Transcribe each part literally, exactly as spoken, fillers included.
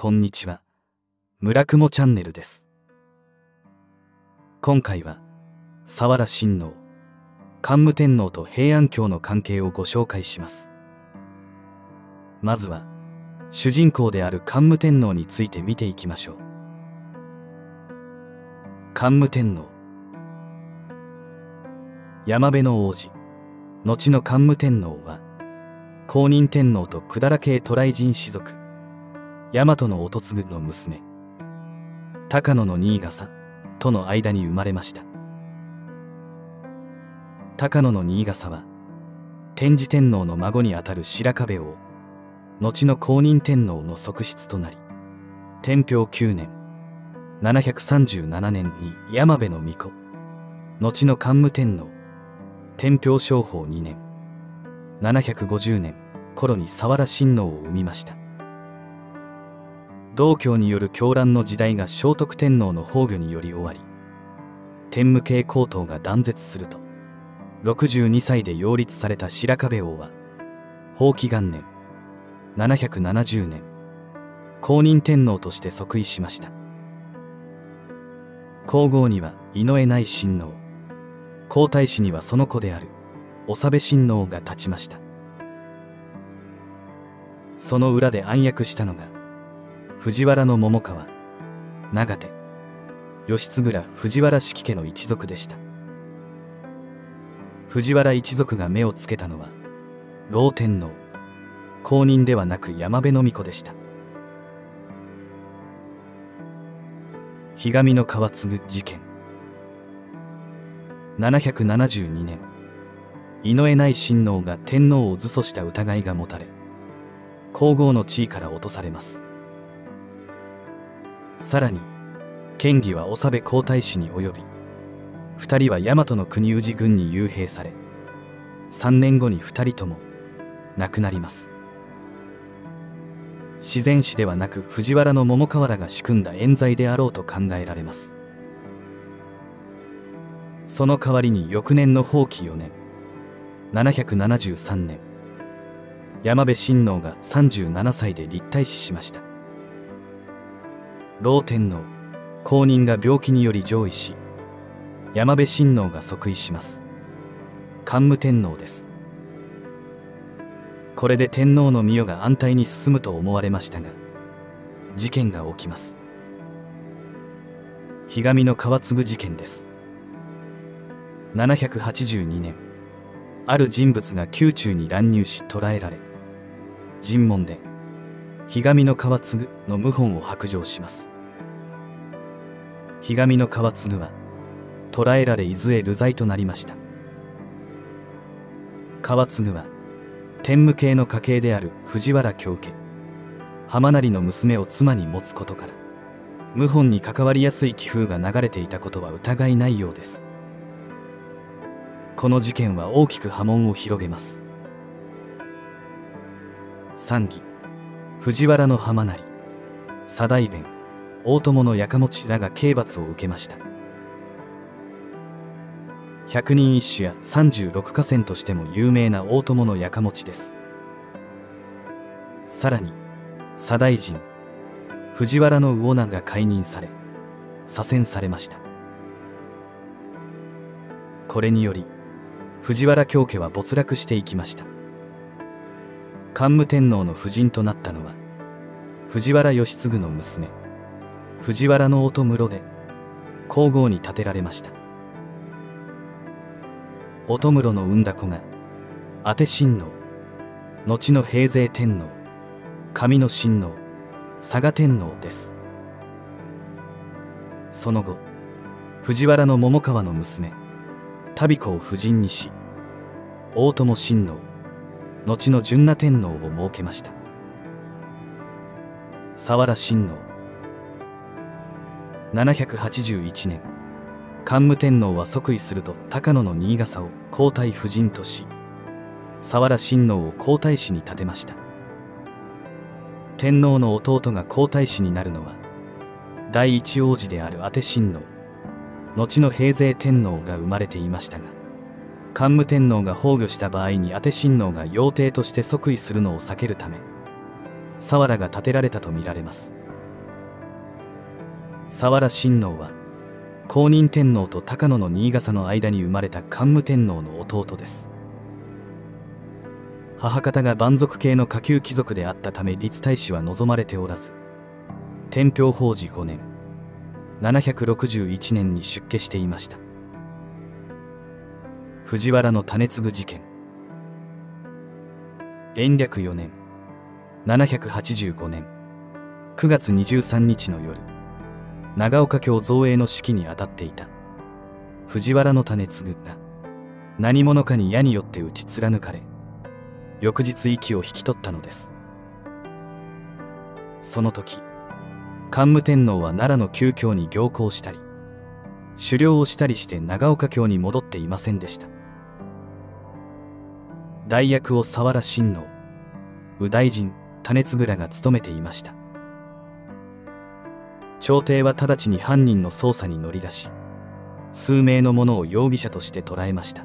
こんにちは。村雲チャンネルです。今回は佐原親王、桓武天皇と平安京の関係をご紹介します。まずは主人公である桓武天皇について見ていきましょう。桓武天皇、山辺の王子、後の桓武天皇は公認天皇と百済系渡来人氏族大和の音継の娘高野の新笠との間に生まれました。高野の新笠は天智天皇の孫にあたる白壁王、後の公認天皇の側室となり、天平きゅうねんななひゃくさんじゅうななねんに山辺の巫女、後の桓武天皇天平正法にねんななひゃくごじゅうねん頃に佐原親王を生みました。道教による狂乱の時代が聖徳天皇の崩御により終わり、天武系皇統が断絶すると、ろくじゅうにさいで擁立された白壁王は宝亀元年ななひゃくななじゅうねん公認天皇として即位しました。皇后には井上内親王、皇太子にはその子である長部親王が立ちました。その裏で暗躍したのが藤原桃川、長手、義継ら藤原氏家の一族でした。藤原一族が目をつけたのは老天皇、公認ではなく山辺の巫女でした。ひがみの川継事件。ななひゃくななじゅうにねん、井上内親王が天皇を図訴した疑いが持たれ、皇后の地位から落とされます。さらに権義は長部皇太子に及び、二人は大和の国氏軍に幽閉され、三年後に二人とも亡くなります。自然死ではなく藤原の桃川らが仕組んだ冤罪であろうと考えられます。その代わりに翌年の宝亀よねんななひゃくななじゅうさんねん、山辺親王がさんじゅうななさいで立太子しました。老天皇、公認が病気により上位し、山辺親王が即位します。桓武天皇です。これで天皇の御代が安泰に進むと思われましたが、事件が起きます。ひがみの川継事件です。ななひゃくはちじゅうにねん、ある人物が宮中に乱入し捕らえられ、尋問でひがみの川継の謀反を白状します。ひがみの川継は捕らえられ伊豆へ流罪となりました。川継は天武系の家系である藤原京家浜成の娘を妻に持つことから、謀反に関わりやすい気風が流れていたことは疑いないようです。この事件は大きく波紋を広げます。参議、藤原の浜成、左大弁、大友のやかもちらが刑罰を受けました。百人一首やさんじゅうろく河川としても有名な大友のやかもちです。さらに左大臣藤原の魚名が解任され左遷されました。これにより藤原京家は没落していきました。桓武天皇の夫人となったのは藤原義継の娘藤原の音室で皇后に立てられました。音室の産んだ子が阿手親王、後の平城天皇、上野親王、嵯峨天皇です。その後藤原の桃川の娘旅子を夫人にし、大友親王、後の純那天皇を設けました。佐原親王。ななひゃくはちじゅういちねん、桓武天皇は即位すると高野の新笠を皇太夫人とし、佐原親王を皇太子に立てました。天皇の弟が皇太子になるのは第一王子である阿手親王、後の平城天皇が生まれていましたが、桓武天皇が崩御した場合に阿手親王が養帝として即位するのを避けるため、佐原が建てられたとみられます。 佐原親王は公認天皇と高野の新笠の間に生まれた桓武天皇の弟です。母方が蛮族系の下級貴族であったため立太子は望まれておらず、天平法治ごねんななひゃくろくじゅういちねんに出家していました。藤原の種継事件。延暦よねんななひゃくはちじゅうごねんくがつにじゅうさんにちの夜、長岡京造営の指揮に当たっていた藤原の種継が何者かに矢によって打ち貫かれ、翌日息を引き取ったのです。その時桓武天皇は奈良の旧京に行幸したり狩猟をしたりして長岡京に戻っていませんでした。代役を佐原親王、右大臣、種継らが務めていました。朝廷は直ちに犯人の捜査に乗り出し、数名の者を容疑者として捕らえました。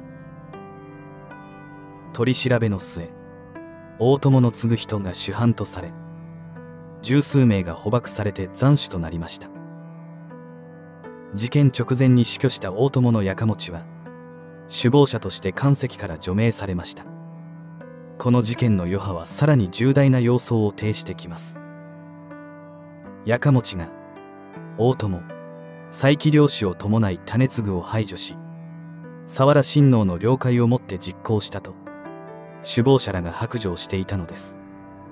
取り調べの末、大友の継ぐ人が主犯とされ、十数名が捕獲されて斬首となりました。事件直前に死去した大友のやかもちは首謀者として官籍から除名されました。この事件の余波はさらに重大な様相を呈してきます。やかもちが大友、佐伯領主を伴い種継を排除し、佐原親王の了解をもって実行したと首謀者らが白状していたのです。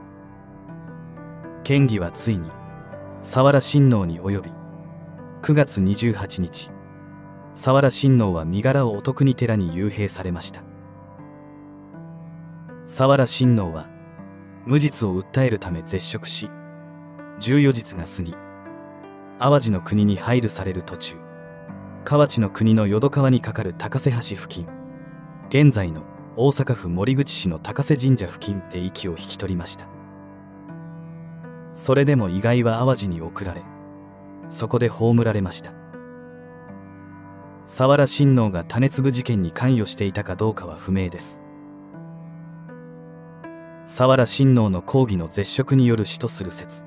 嫌疑はついに佐原親王に及び、くがつにじゅうはちにち、佐原親王は身柄を乙国寺に幽閉されました。佐原親王は無実を訴えるため絶食し、じゅうよじつが過ぎ、淡路の国に配流される途中、河内の国の淀川に架かる高瀬橋付近、現在の大阪府守口市の高瀬神社付近で息を引き取りました。それでも遺骸は淡路に送られ、そこで葬られました。佐原親王が種継事件に関与していたかどうかは不明です。佐原親王の抗議の絶食による死とする説。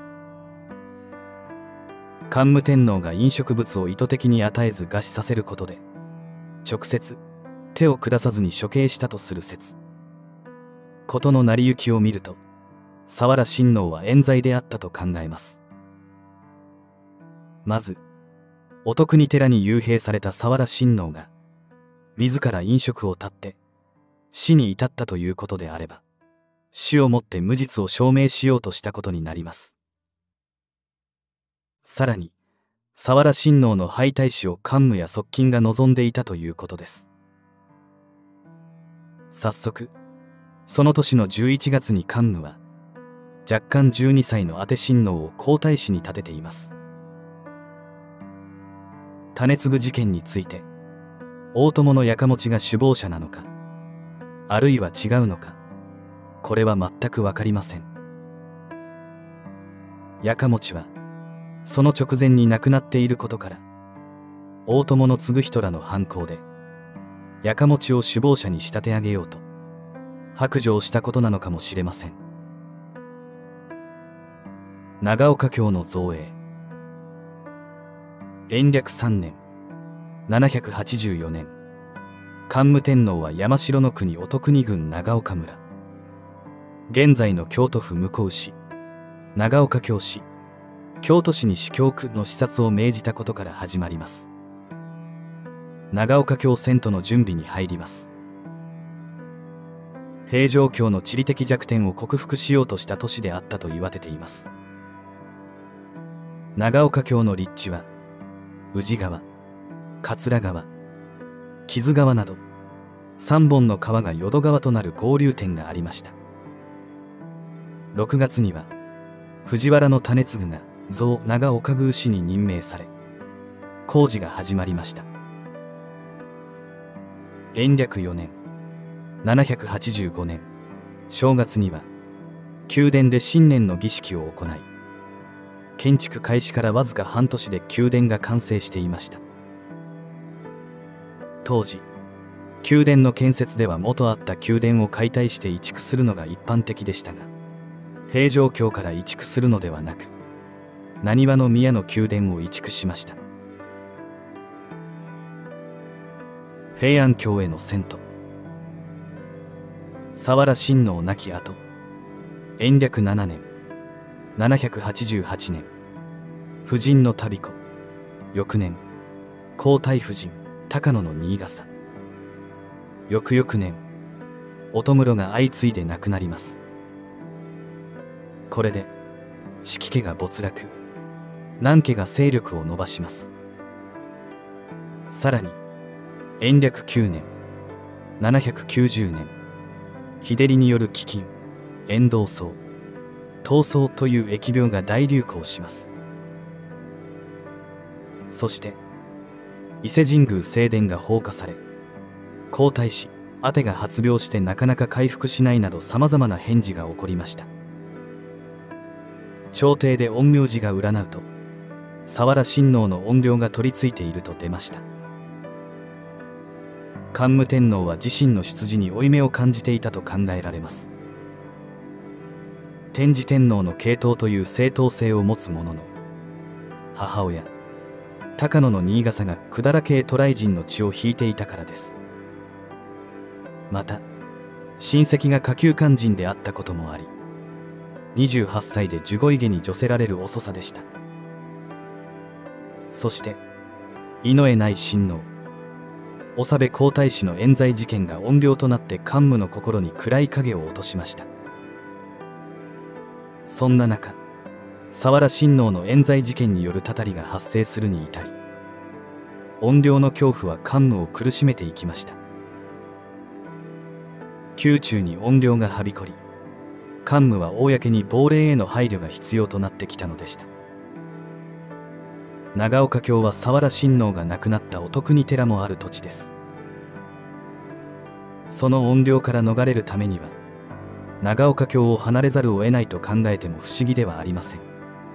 桓武天皇が飲食物を意図的に与えず餓死させることで、直接手を下さずに処刑したとする説。事の成り行きを見ると、佐原親王は冤罪であったと考えます。まず、乙国寺に幽閉された佐原親王が、自ら飲食を絶って死に至ったということであれば、死をもって無実を証明しようとしたことになります。さらに、佐原親王の敗退死を桓武や側近が望んでいたということです。早速、その年のじゅういちがつに桓武は、若干じゅうにさいの当て親王を皇太子に立てています。種継事件について、大友のやかもちが首謀者なのか、あるいは違うのか、これは全く分かりません。やかもちはその直前に亡くなっていることから、大友の継ぐ人らの犯行でやかもちを首謀者に仕立て上げようと白状したことなのかもしれません。長岡京の造営。延暦さんねんななひゃくはちじゅうよねん、桓武天皇は山城の国乙国郡長岡村、現在の京都府向日市、長岡京市、京都市に司教区の視察を命じたことから始まります。長岡京遷都の準備に入ります。平城京の地理的弱点を克服しようとした都市であったと言われています。長岡京の立地は宇治川、桂川、木津川などさんぼんの川が淀川となる合流点がありました。ろくがつには藤原の種継が造長岡宮司に任命され、工事が始まりました。延暦よねんななひゃくはちじゅうごねん正月には宮殿で新年の儀式を行い、建築開始からわずか半年で宮殿が完成していました。当時、宮殿の建設では元あった宮殿を解体して移築するのが一般的でしたが、平城京から移築するのではなく、 難波の宮の宮殿を移築しました。平安京への遷都。佐原親王亡き後、延暦ななねんななひゃくはちじゅうはちねん、夫人の旅子。翌年、皇太夫人高野の新笠。翌々年、音室が相次いで亡くなります。これで子規家が没落、南家が勢力を伸ばします。さらに延暦きゅうねんななひゃくきゅうじゅうねん、日照りによる飢饉、遠藤瘡、痘瘡という疫病が大流行します。そして伊勢神宮正殿が放火され、皇太子阿手が発病してなかなか回復しないなどさまざまな変事が起こりました。朝廷で陰陽師が占うと、佐原親王の怨霊が取り付いていると出ました。桓武天皇は自身の出自に負い目を感じていたと考えられます。天智天皇の系統という正統性を持つものの、母親高野の新笠が百済系渡来人の血を引いていたからです。また親戚が下級官人であったこともあり、にじゅうはっさいで守護位下に叙せられる遅さでした。そして井上内親王、長部皇太子の冤罪事件が怨霊となって桓武の心に暗い影を落としました。そんな中、佐原親王の冤罪事件によるたたりが発生するに至り、怨霊の恐怖は桓武を苦しめていきました。宮中に怨霊がはびこり、桓武は公に亡霊への配慮が必要となってきたのでした。長岡京は佐原親王が亡くなったお徳に寺もある土地です。その怨霊から逃れるためには、長岡京を離れざるを得ないと考えても不思議ではありません。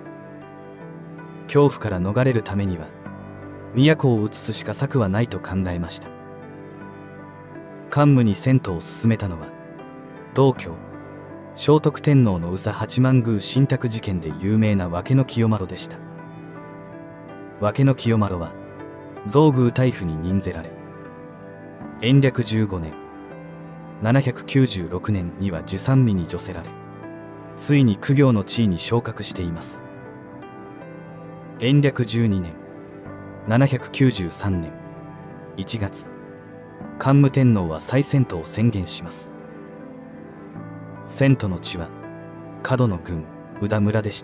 恐怖から逃れるためには、都を移すしか策はないと考えました。桓武に遷都を進めたのは、道教聖徳天皇の宇佐八幡宮神託事件で有名な分野清麿でした。分野清麿は造宮大夫に任ぜられ、延暦じゅうごねんななひゃくきゅうじゅうろくねんには従三位に叙せられ、ついに公卿の地位に昇格しています。延暦じゅうにねんななひゃくきゅうじゅうさんねんいちがつ、桓武天皇は再遷都を宣言します。遷都の地は門野郡宇田村でした。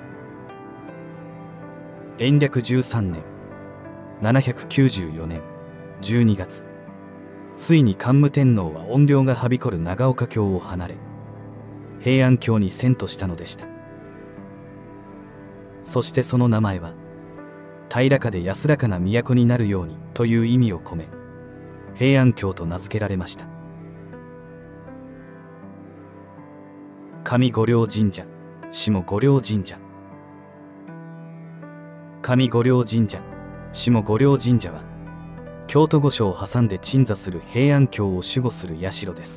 延暦じゅうさんねんななひゃくきゅうじゅうよねんじゅうにがつ、ついに桓武天皇は怨霊がはびこる長岡京を離れ、平安京に遷都したのでした。そしてその名前は、平らかで安らかな都になるようにという意味を込め、平安京と名付けられました。上御霊神社、下御霊神社。上御霊神社、下御霊神社は、京都御所を挟んで鎮座する平安京を守護する社です。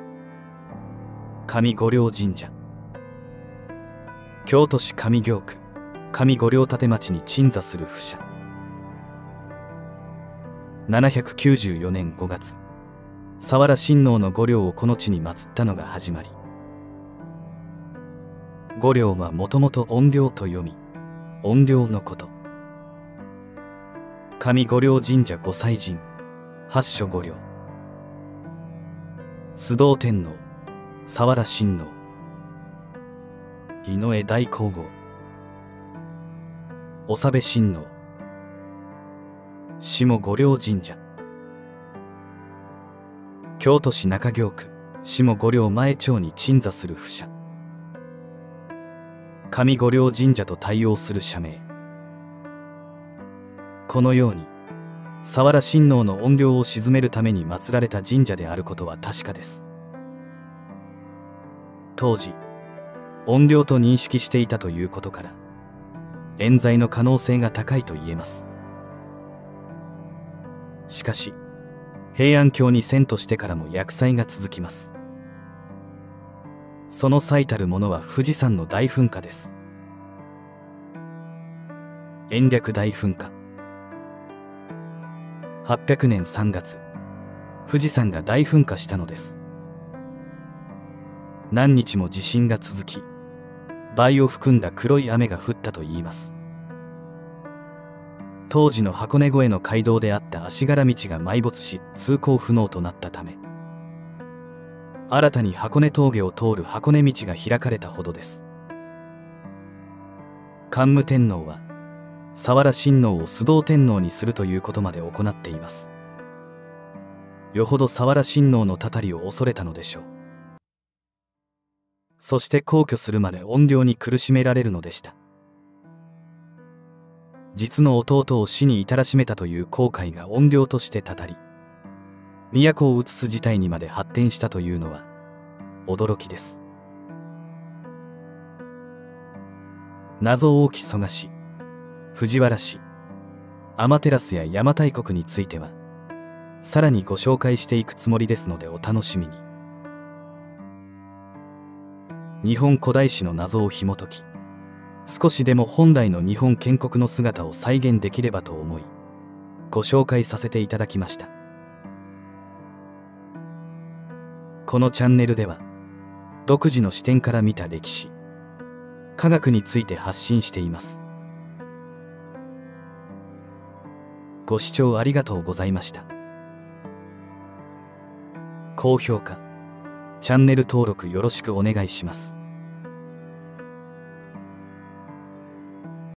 上御霊神社。京都市上京区上御霊立町に鎮座する府社。ななひゃくきゅうじゅうよねんごがつ、佐原親王の御霊をこの地に祀ったのが始まり、御霊はもともと怨霊と読み、怨霊のこと。上御霊神社御祭神、八所御霊。須藤天皇、佐原親王、井上大皇后、長部親王。下御霊神社。京都市中京区下御霊前町に鎮座する府社。上御霊神社と対応する社名。このように佐原親王の怨霊を鎮めるために祀られた神社であることは確かです。当時怨霊と認識していたということから、冤罪の可能性が高いと言えます。しかし平安京に遷都してからも厄災が続きます。その最たるものは富士山の大噴火です。 延暦大噴火。はっぴゃくねんさんがつ、富士山が大噴火したのです。何日も地震が続き、灰を含んだ黒い雨が降ったといいます。当時の箱根越えの街道であった足柄道が埋没し、通行不能となったため、新たに箱根峠を通る箱根道が開かれたほどです。桓武天皇は佐原親王を須藤天皇にするということまで行っています。よほど佐原親王のたたりを恐れたのでしょう。そして皇居するまで怨霊に苦しめられるのでした。実の弟を死に至らしめたという後悔が怨霊としてたたり、都を移す事態にまで発展したというのは驚きです。謎多き蘇我氏、藤原氏、天照や邪馬台国についてはさらにご紹介していくつもりですのでお楽しみに。日本古代史の謎を紐解き、少しでも本来の日本建国の姿を再現できればと思いご紹介させていただきました。このチャンネルでは独自の視点から見た歴史、科学について発信しています。ご視聴ありがとうございました。高評価、チャンネル登録よろしくお願いします。